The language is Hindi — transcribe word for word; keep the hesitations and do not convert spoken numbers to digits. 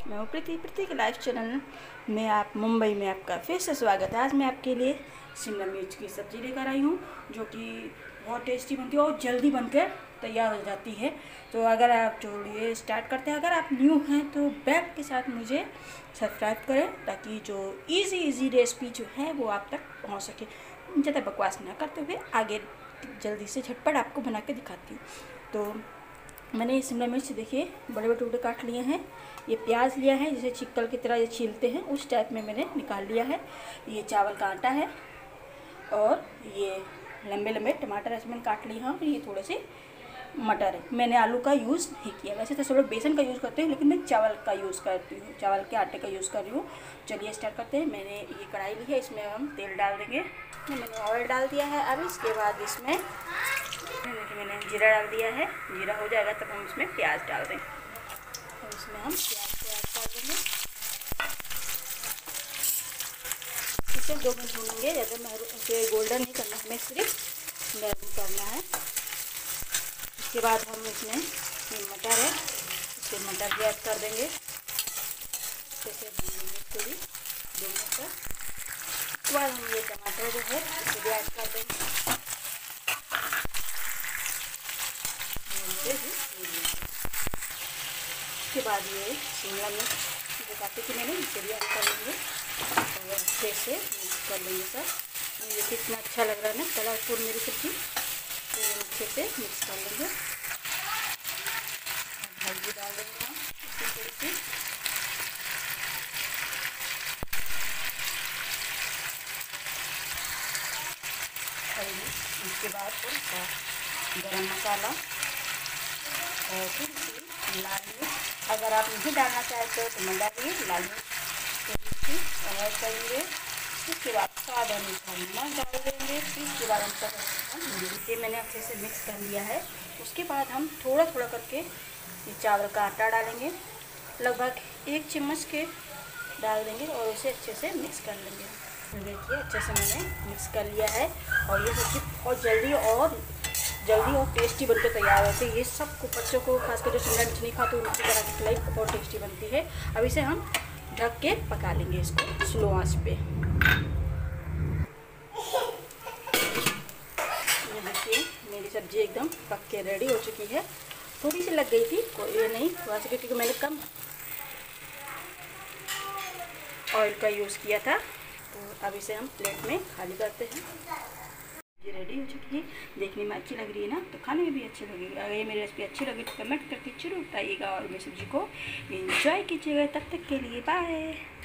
मैं हूँ प्रीति प्रीति के लाइव चैनल में आप मुंबई में आपका फिर से स्वागत है। आज मैं आपके लिए शिमला मिर्च की सब्ज़ी लेकर आई हूँ जो कि बहुत टेस्टी बनती है और जल्दी बनकर तैयार हो जाती है। तो अगर आप चलिए स्टार्ट करते हैं। अगर आप न्यू हैं तो बेल के साथ मुझे सब्सक्राइब करें ताकि जो इजी इजी रेसिपी जो है वो आप तक पहुँच सके। ज़्यादा बकवास ना करते हुए आगे जल्दी से झटपट आपको बना के दिखाती हूँ। तो मैंने शिमला मिर्च देखिए बड़े बड़े टुकड़े काट लिए हैं। ये प्याज लिया है जिसे छिक्कल की तरह ये छीलते हैं उस टाइप में मैंने निकाल लिया है। ये चावल का आटा है और ये लंबे लंबे टमाटर ऐसे मैंने काट लिए हैं और ये थोड़े से मटर है। मैंने आलू का यूज़ नहीं किया। वैसे तो सब लोग बेसन का यूज़ करते हैं लेकिन मैं चावल का यूज़ करती हूँ, चावल के आटे का यूज़ कर रही हूँ। चलिए स्टार्ट करते हैं। मैंने ये कढ़ाई ली है, इसमें हम तेल डाल देंगे। मैंने ऑयल डाल दिया है। अब इसके बाद इसमें मैंने जीरा डाल दिया है। जीरा हो जाएगा तब हम इसमें प्याज डाल देंगे और इसमें हम प्याज को ऐड कर देंगे। इसे दो मिनट भूनेंगे, ज़्यादा मैरून गोल्डन नहीं करना, हमें सिर्फ मैरून करना है। इसके बाद हम इसमें ये मटर है, इसके मटर भी ऐड कर देंगे। जैसे भूनेंगे थोड़ी दो मिनट तक। उसके बाद हम ये टमाटर जो है इसे भी ऐड कर देंगे। उसके बाद ये शिमला मिर्च जो काटी थी मैंने इसे भी ऐड कर लेंगे और अच्छे से मिक्स कर लेंगे सब। ये कितना अच्छा लग रहा है ना कलरफुल मेरी सब्जी। तो ये अच्छे से मिक्स कर लेंगे। हल्दी डाल देंगे हम इसमें थोड़ी सी। और इसके बाद थोड़ा सा गरम मसाला और फिर लाल मिर्च, अगर आप नहीं डालना चाहते हो तो मैं डालिए लाल मिर्च ऐड करेंगे। इसके बाद स्वाद अनुसार नमक डाल देंगे। फिर इसके बाद हम सब ये मैंने अच्छे से मिक्स कर लिया है। उसके बाद हम थोड़ा थोड़ा करके ये चावल का आटा डालेंगे, लगभग एक चम्मच के डाल देंगे और उसे अच्छे से मिक्स कर लेंगे। देखिए अच्छे से मैंने मिक्स कर लिया है और ये सब्ज़ी बहुत जल्दी और जल्दी और टेस्टी बनकर तैयार होती है। ये सबको बच्चों को खासकर जो शिमला मिर्च नहीं खाते उनकी तरह की खिलाई बहुत टेस्टी बनती है। अब इसे हम ढक के पका लेंगे इसको स्लो आंच पे। ये देखिए मेरी सब्ज़ी एकदम पक के रेडी हो चुकी है। थोड़ी सी लग गई थी, कोई ये नहीं, थोड़ा सा क्योंकि मैंने कम ऑयल का यूज़ किया था। तो अब इसे हम प्लेट में खाली करते हैं। ये रेडी हो चुकी है, देखने में अच्छी लग रही है ना, तो खाने में भी अच्छी लगेगी। अगर ये मेरी रेसिपी अच्छी लगी तो कमेंट करके जरूर बताइएगा और मेरी सब्जी को एंजॉय कीजिएगा। तब तक के लिए बाय।